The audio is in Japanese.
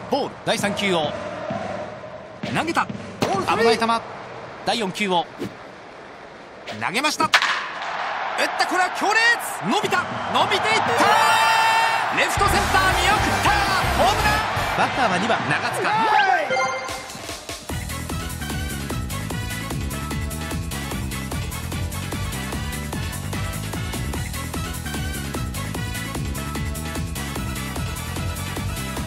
ボール。第3球を投げた。危ない球。第4球を投げました。打った。これは強烈。伸びていった。レフトセンター見送った。ホームラン。バッターは2番長塚。